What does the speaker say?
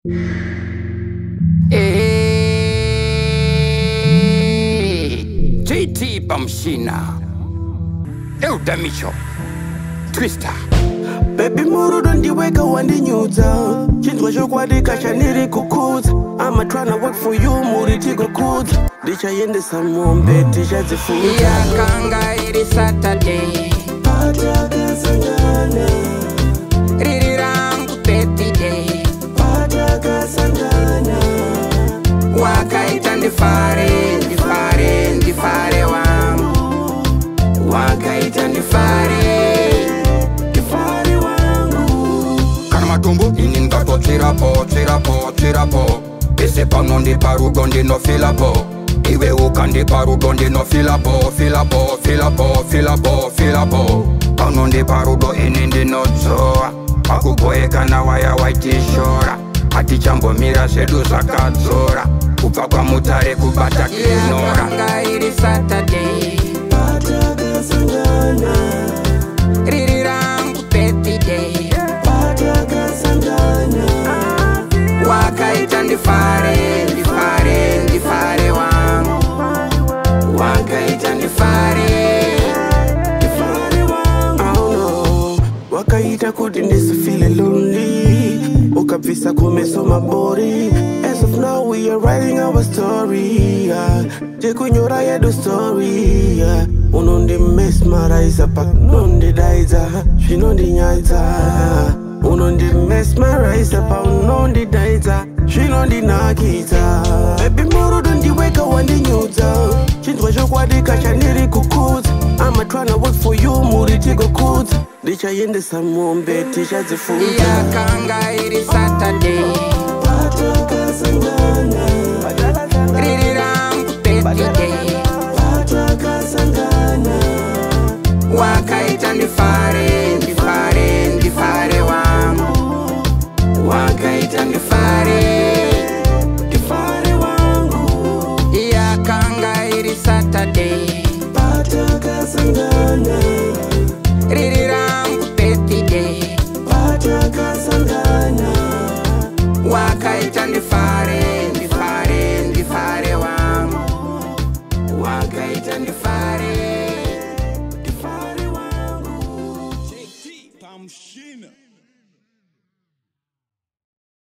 Jtpamushina, Micho, Twister. Baby muru don't you wake up when the news out. Chintwa shokwadi kashaniri kukuza. I'm tryna work for you, muri tigo kuza. Dicha yende samombe, tisha zifuza. Ya kanga iri Saturday. Pataka sangana. Riri rangu peti day. Pataka sangana. Wakaita ndifare, ndifare, ndifare wangu. Wakaita ndifare. Matumbu iningato chirapo, chirapo, chirapo. Ese pano ndi parudo ndi no filapo. Iwe uka ndi parudo ndi no filapo, filapo, filapo, filapo, filapo. Pano ndi parudo inindi no zoa. Akuboeka na waya waitishora. Ati chambo mira sedu sakadzora. Kupa kwa mutare kubata kinora. Kanga iri Saturday. Pataka sangana. Riri rangu peti day. Wakaita ndifare, ndifare, ndifare wangu. Wakaita ndifare, ndifare wangu. Oh no, wakaita kuti ndisi feeling lonely. Ukapisa kumesoma body. As of now we are writing our story. Jekunyora yedu story. Unondi mesmerize pak nondi daiza. Shinondi nyaita. Unondi mesmerize pa unondi daiza. Shinondi nakita. Baby muru don't you wake up when the news out. Chintwa shokwadi kashaniri kukuza. I'm tryna work for you, muri tigo kuza. Dicha yende samombe, tisha zifuza. Ya kanga iri Saturday.